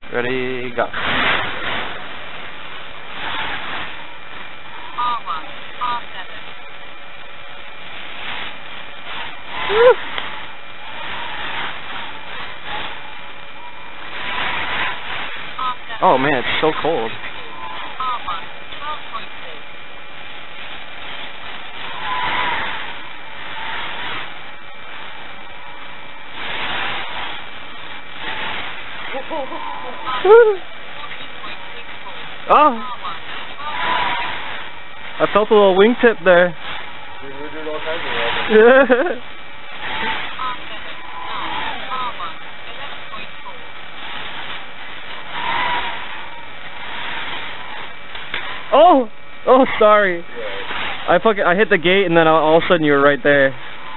Ready, go. R1, R7. Woo. Oh man, it's so cold. R1, 12.2. Oh, I felt a little wingtip there. We're doing all kinds of weather. Oh, sorry. I hit the gate and then all of a sudden you were right there.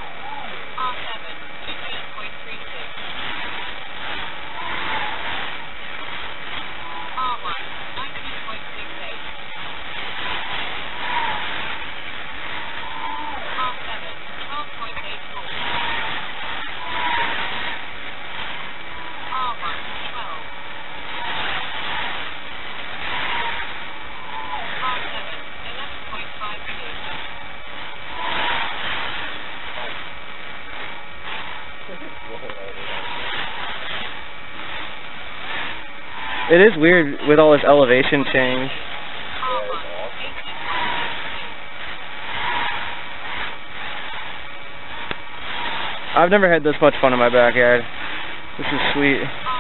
It is weird with all this elevation change. I've never had this much fun in my backyard. This is sweet.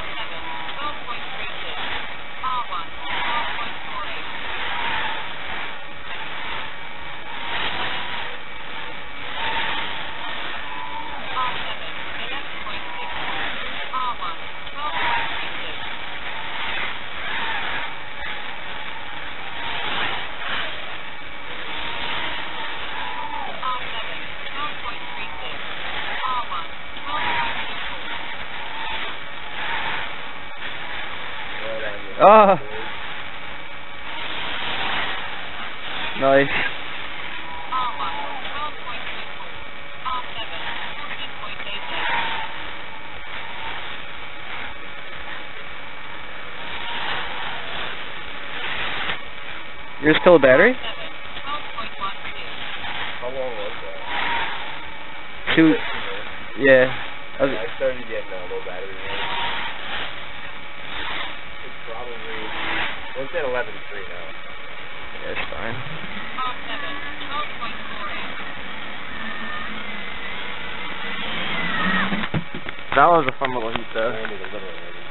Oh, nice. You're still a battery? How long was that? 2. Yeah. I started getting a low battery rate. It's probably, well, it's at 11.3 now. Yeah, it's fine. That was a fun little heat though.